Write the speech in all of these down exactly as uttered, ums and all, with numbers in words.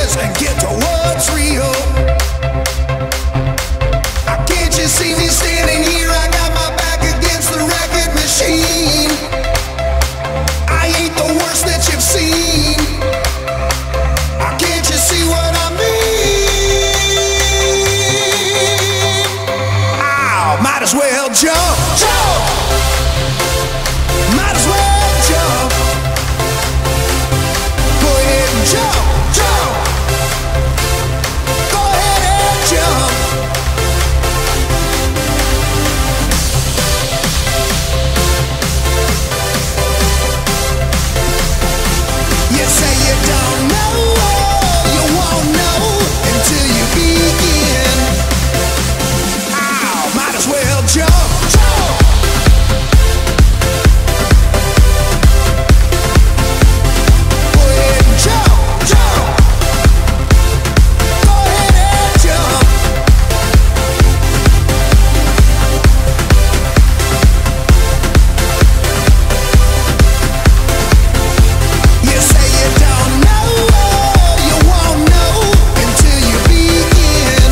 focus and get to what's real. Can't you see me standing here? I got my back against the record machine. I ain't the worst that you've seen. Can't you see what I mean? Ow, might as well jump, jump. Might as well jump. Go ahead and jump, jump. Go ahead and jump. You say you don't know, you won't know until you begin. Ow, might as well jump, jump. Go ahead and jump, jump. Go ahead and jump. You say you don't know, you won't know until you begin.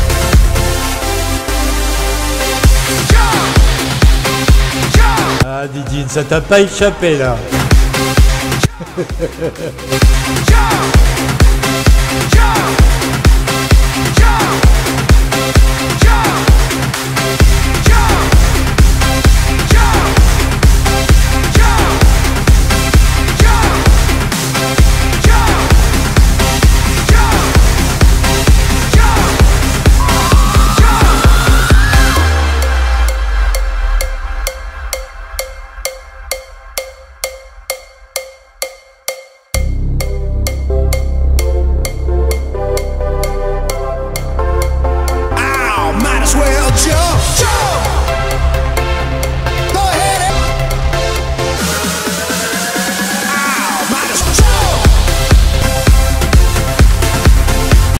Jump, jump, Ah Didine, ça t'a pas échappé là. jump.